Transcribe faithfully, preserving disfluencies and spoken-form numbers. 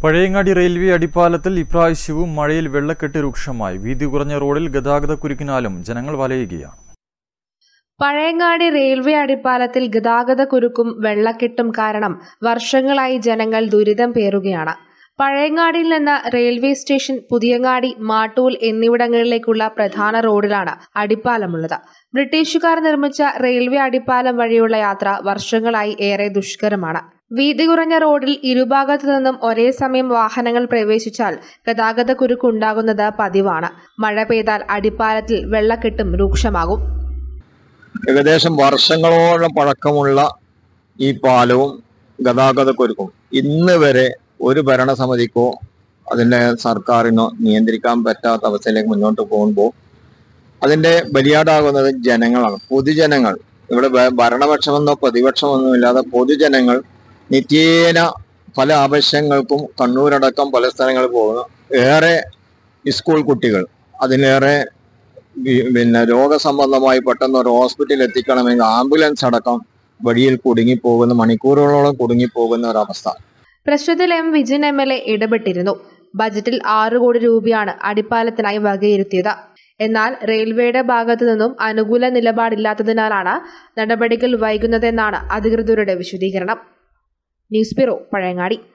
Pazhayangadi railway അടിപ്പാലത്തിൽ ഇപ്രാവശ്യവും മഴയിൽ വെള്ളക്കെട്ട് രൂക്ഷമായി. വീതി കുറഞ്ഞ റോഡിൽ ഗതാഗതക്കുരുക്കിനാലും ജനങ്ങൾ വലയുകയാണ്. പഴയങ്ങാടി റെയിൽവേ അടിപ്പാലത്തിൽ ഗതാഗതക്കുരുക്കും വെള്ളക്കെട്ടും കാരണം വർഷങ്ങളായി ജനങ്ങൾ ദുരിതം പേറുകയാണ്. പഴയങ്ങാടിയിൽ നിന്ന് റെയിൽവേ സ്റ്റേഷൻ, പുതിയങ്ങാടി, മാട്ടൂൽ എന്നിവിടങ്ങളിലേക്കുള്ള പ്രധാന റോഡിലാണ് അടിപ്പാലമുള്ളത്. ബ്രിട്ടീഷുകാർ നിർമ്മിച്ച റെയിൽവേ അടിപ്പാലം വഴിയുള്ള യാത്ര വർഷങ്ങളായി ഏറെ ദുഷ്കരമാണ്. വീതി കുറഞ്ഞ റോഡിൽ ഇരുഭാഗത്തു നിന്നും ഒരേ സമയം വാഹനങ്ങൾ പ്രവേശിച്ചാൽ ഗതാഗതക്കുരുക്കുണ്ടാകുന്നത് പതിവാണ്. മഴ പെയ്താൽ അടിപ്പാലത്തിൽ വെള്ളക്കെട്ടും രൂക്ഷമാകും. ഏകദേശം വർഷങ്ങളോളം പഴക്കമുള്ള ഈ പാലവും ഗതാഗതക്കുരുക്കും ഇന്ന് വരെ ഒരു ഭരണസമിതിക്കോ അതിൻ്റെ സർക്കാരിനോ നിയന്ത്രിക്കാൻ പറ്റാത്ത അവസ്ഥയിലേക്ക് മുന്നോട്ട് പോകുമ്പോൾ അതിൻ്റെ ബലിയാടാകുന്നത് ജനങ്ങളാണ്. പൊതുജനങ്ങൾ, ഇവിടെ ഭരണപക്ഷമെന്നോ പ്രതിപക്ഷമെന്നോ ഇല്ലാതെ പൊതുജനങ്ങൾ നിത്യേന പല ആവശ്യങ്ങൾക്കും കണ്ണൂരടക്കം പല സ്ഥലങ്ങളിൽ പോകുന്നു. ഏറെ സ്കൂൾ കുട്ടികൾ, അതിലേറെ പിന്നെ രോഗസംബന്ധമായി പെട്ടെന്ന് ഒരു ഹോസ്പിറ്റലിൽ എത്തിക്കണമെങ്കിൽ ആംബുലൻസ് അടക്കം വഴിയിൽ കുടുങ്ങിപ്പോകുന്ന, മണിക്കൂറുകളോളം കുടുങ്ങിപ്പോകുന്ന ഒരവസ്ഥ. പ്രശ്നത്തിൽ M Vijin M L A ഇടപെട്ടിരുന്നു. ബജറ്റിൽ ആറ് കോടി രൂപയാണ് അടിപ്പാലത്തിനായി വകയിരുത്തിയത്. എന്നാൽ റെയിൽവേയുടെ ഭാഗത്തു നിന്നും അനുകൂല നിലപാടില്ലാത്തതിനാലാണ് നടപടികൾ വൈകുന്നതെന്നാണ് അധികൃതരുടെ വിശദീകരണം. News bureau, Pazhayangadi.